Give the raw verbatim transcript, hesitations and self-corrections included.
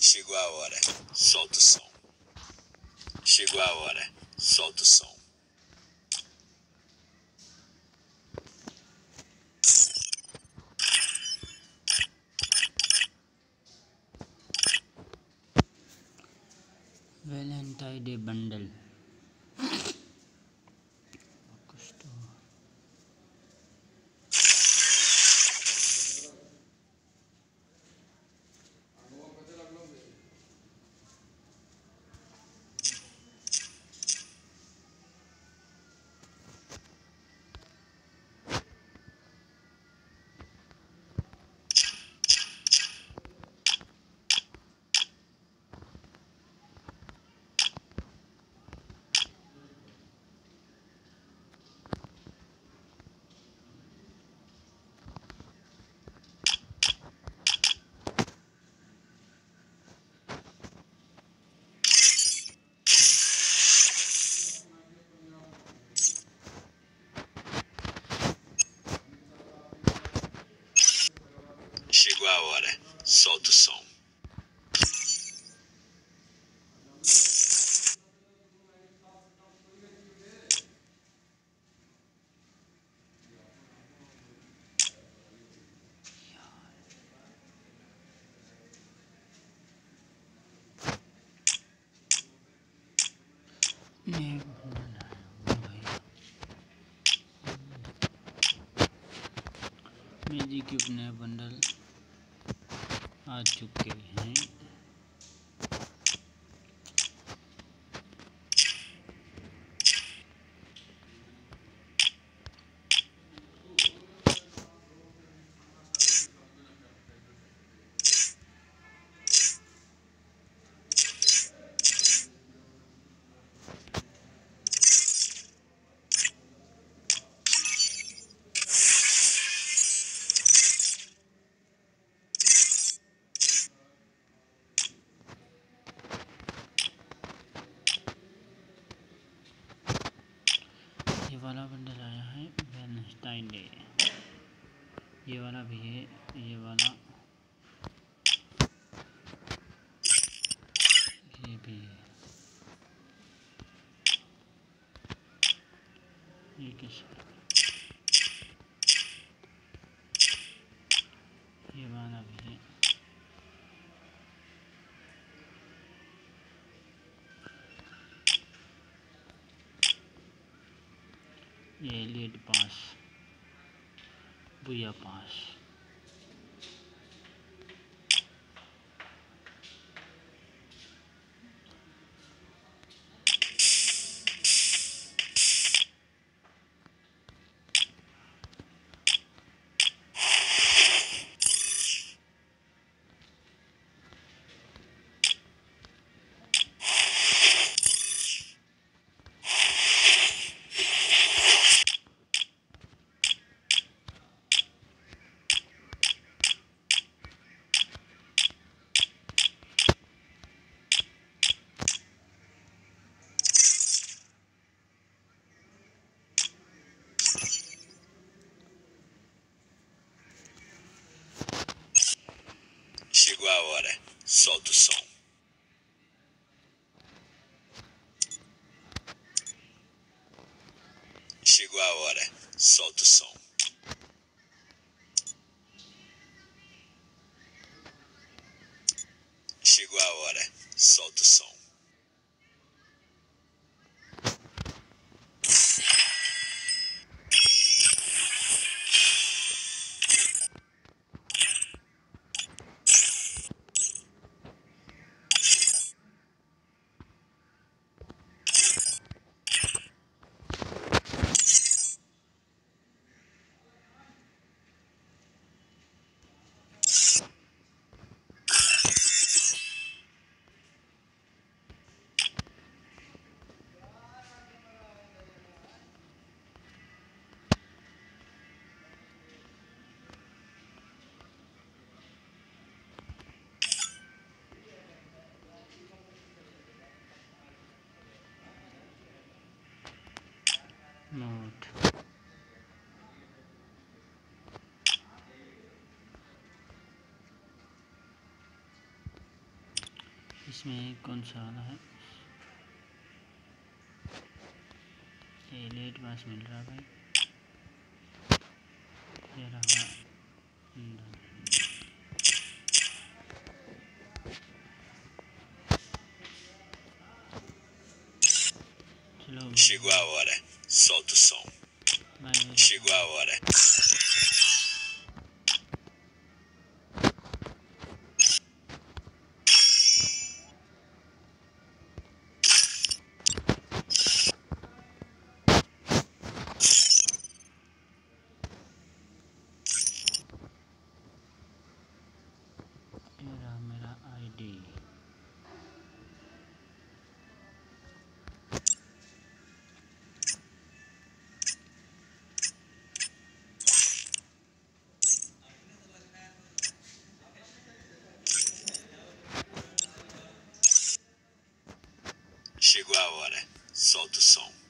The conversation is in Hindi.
Chegou a hora, solta o som. Chegou a hora, solta o som. Valentine day bundle Chegou a hora, solta o som. Magic cube नए बंडल आ चुके हैं। ये वाला बंडल आया है वैलेंटाइन डे। ये वाला भी है, ये वाला ये भी है। ये कैसा ये वाला भी है। ये Elliot pass, booyah pass. Chegou a hora, solta o som. Chegou a hora, solta o som. Chegou a hora, solta o som. इसमें कौन सा वाला है? ये लेट पास मिल रहा भाई, ये रहा। चलो Chegou a hora. Solta o som. भाई, Chegou a hora. ये रहा मेरा ID. Chegou a hora. Solta o som.